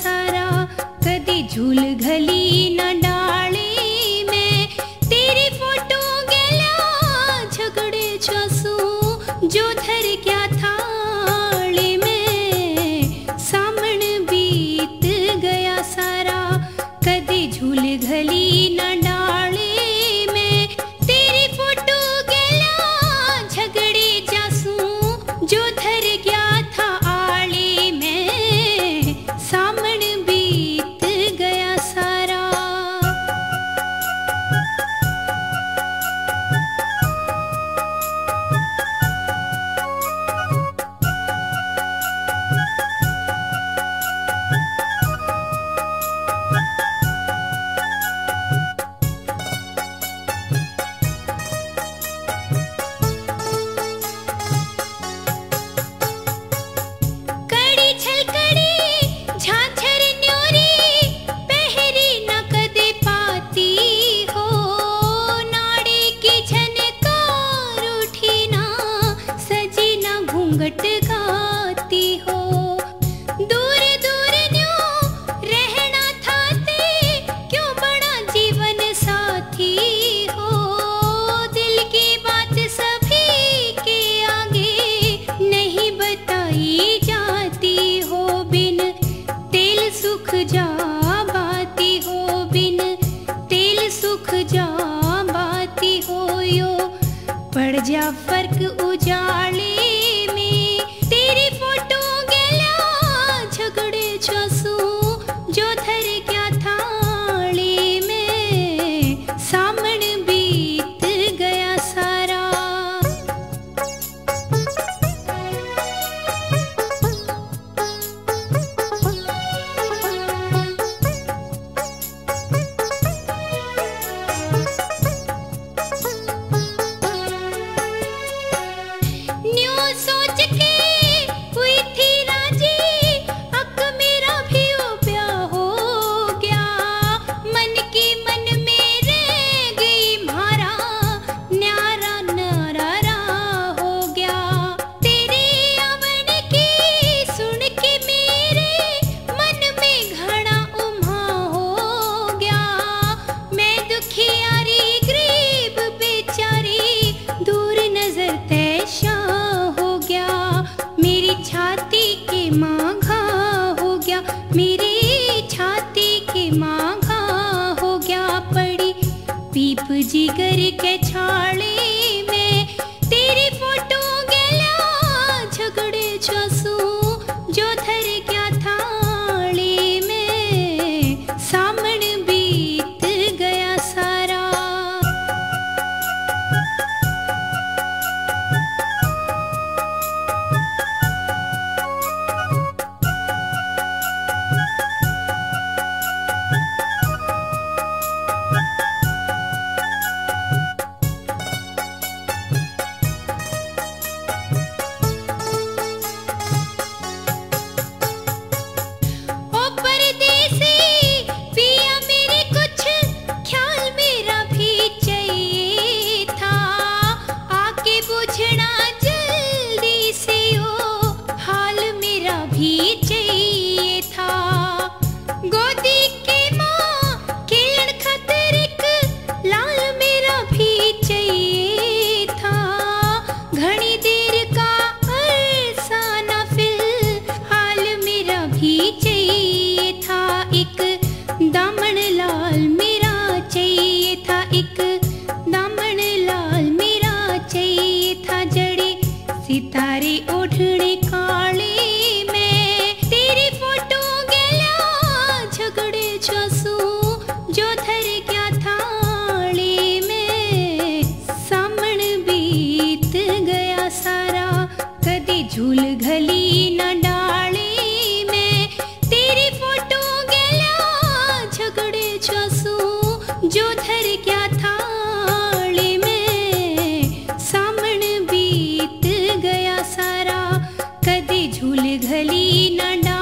सारा, कदी झूल घली न डाली में, तेरी फोटो गेला झगड़े छसू जो धर क्या थाली में, सामण बीत गया सारा, कदी झूल घली न डाली में, तेरी फोटो गेला झगड़े जासू जो धर गया था आली में, सामण बीत गया सारा। पड़ जा फर्क उजाले में, तेरी फोटो गेला झगड़े छसू जो धर क्या थाली में, सामण बीत गया सारा। सोच के हुई थी राजी, अक मेरा भी ब्याह हो गया, मन की मन में रह गई म्हारा, न्यारा नारा हो गया, तेरे आवन की सुन के मेरे मन में घड़ा उम्हा हो गया, मैं दुखियारी गरीब बेचारी दूर नजर तैशा हो गया, मेरी छाती के मांघा हो गया, मेरी छाती के मांघा हो गया, पड़ी पीप जिगर के छाले में, तेरी फोटो गेला झगड़े छसू जो धर क्या थाली में, सामण बीत गया सारा। दामन लाल मेरा चाहिए था, एक दामन लाल मेरा चाहिए था, जड़े सितारे ओढ़ने काले में, तेरी फोटो गेला झगड़े छसू जो धर क्या थाली में, सामण बीत गया सारा, कदी झूल घली न डाली में, तेरी फोटो झगड़े छसू जो धर क्या थाली में, सामण बीत गया सारा, कदी झूल घली न